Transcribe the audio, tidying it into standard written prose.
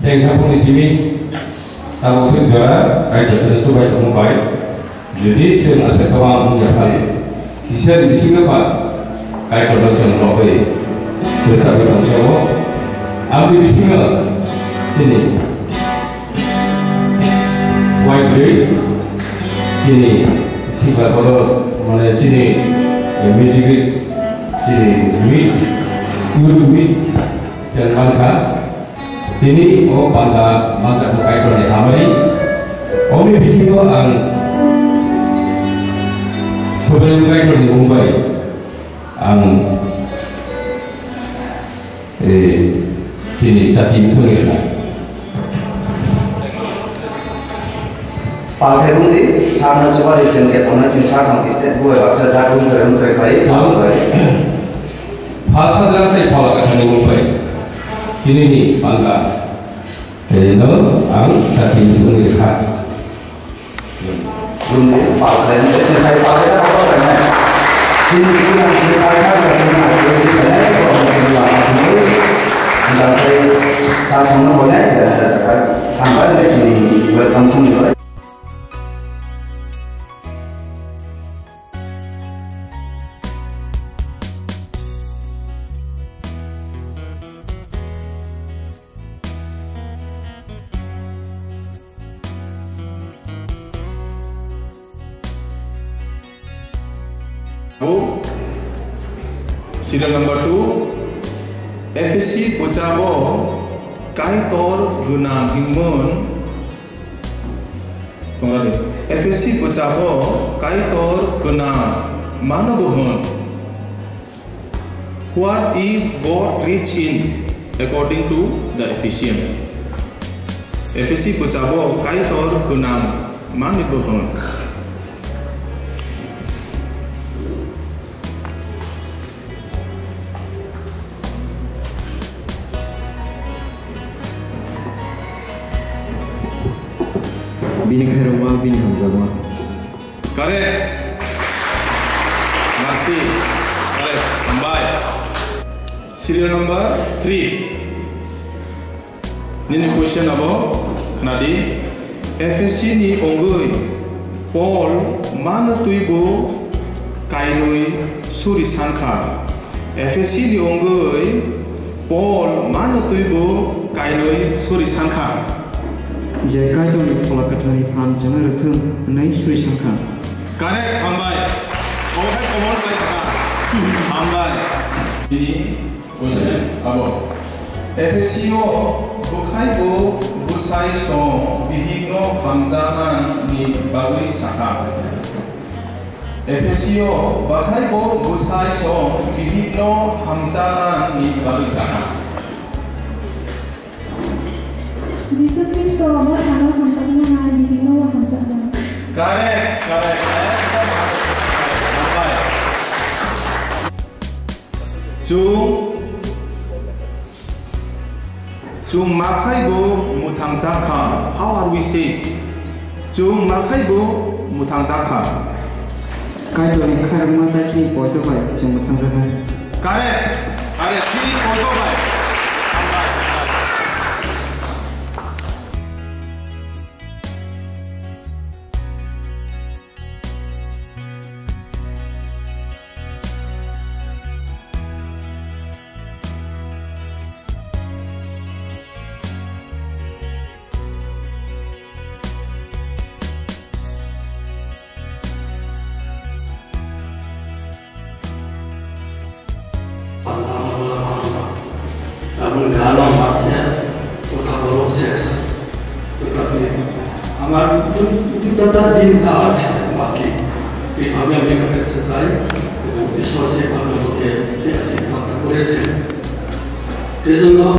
생산품의 짐이 나고 생겨라 가이드는 수바이 동바이 jadi 전 아세 가방 응답한 기세를 미싱어만 가이드로 선로의 그래서 동서고 아무리 미싱어 sini 와이프리 sini Singapore mana sini music sini meet guru meet jangan kan ini oh pada masa kaitan yang amari Omi bisiko ang sebelum kaitan di Mumbai ang sini Jatim Sungai Pak Herundi, sana coba di sini kita mana cinta sama istri gue, baksa jagung sering baik, sama baik. Bahasa jalan tadi kalau kata Mumbai, ini nih bangga, no, ang Jatim Sungai kan. Herundi, Pak Herundi, cinta Pak Herundi apa kan? Sini yang cinta kan, karena Herundi kan, kalau kita lakukan sampai saat sama boleh, jadi tambah di sini welcome semua. Serial number 2 FSC Pocabo Kaitor Guna Himon FSC Pocabo Kaitor Guna Manabohon. What is God rich in according to the Ephesians? FSC Pocabo Kaitor Guna Manabohon. Bini Khairullah bin Hamzah. Correct. Masih. Correct. Tambah. Serial number 3. Ini question apa? Nadi. FSC ni onggoi. Paul mana tuibo kainui suri sangka. FSC ni onggoi. Paul mana tuibo kainui suri sangka. Jika itu ni pola katanya paham jangan retung naik suri sangka. Correct, hambai. Oke, komon baik kan? Hambai. Ini question apa? FSCO bukai bu busai so bihigno hamzahan ni bagui saka. FSCO bukai bu busai so bihigno hamzahan ni bagui saka. Jesus Kristo Allah Taala hamzahnya ngai bihigno hamzahnya. Correct, correct. Hambai. Jung makai bo mutang zakha. How are we say? Jung makai bo mutang zakha. Kaya tu ni Khairullah tadi foto baik cuma tangsa kan. Correct. Ada ciri foto baik. namun dalam proses proses tetapi আমার দুটা দিন যা আছে বাকি এইভাবে আমি কাটাতে চাই এবং বিশ্বাসে ভালোভাবে যে সিদ্ধান্ত করেছে সেজন্য